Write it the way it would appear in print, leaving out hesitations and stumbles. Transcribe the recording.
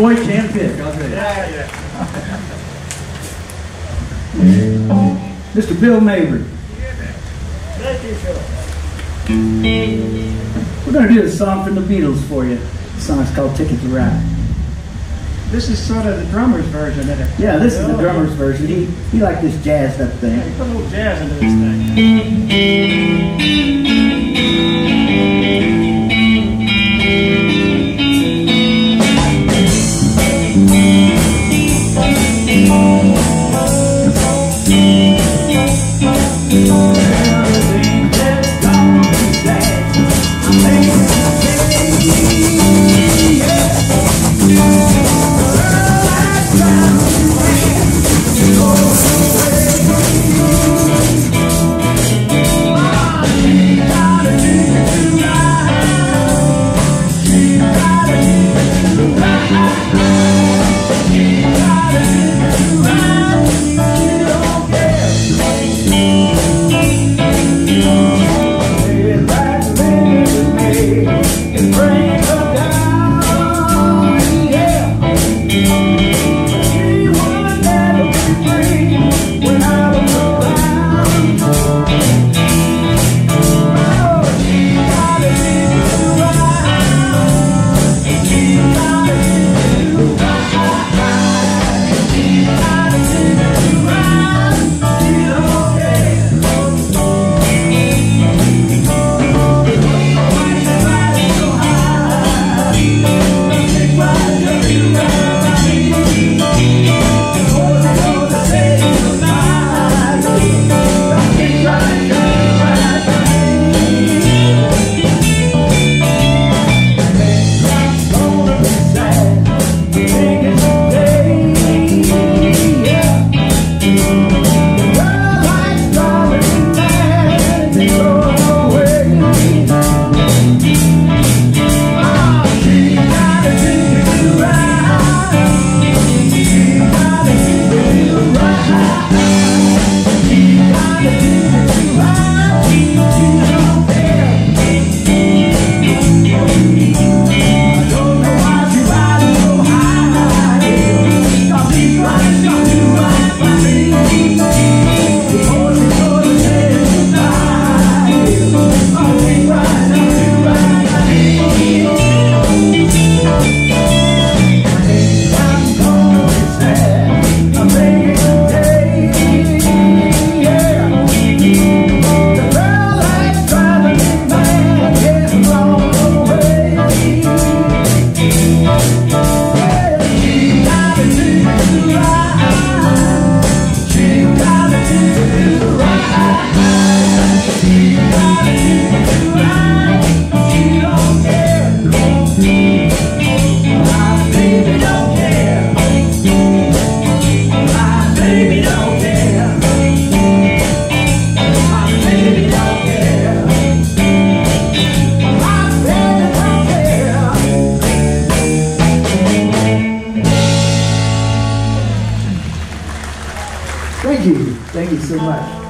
boy can pick, I'll tell you. Yeah. Mr. Bill Mabry. Thank you, Phil. We're going to do a song from the Beatles for you. The song's called Ticket to Ride. This is sort of the drummer's version, isn't it? Yeah, this is the drummer's version. He liked this jazzed up thing. Yeah, put a little jazz into this thing. Thank you. Thank you so much.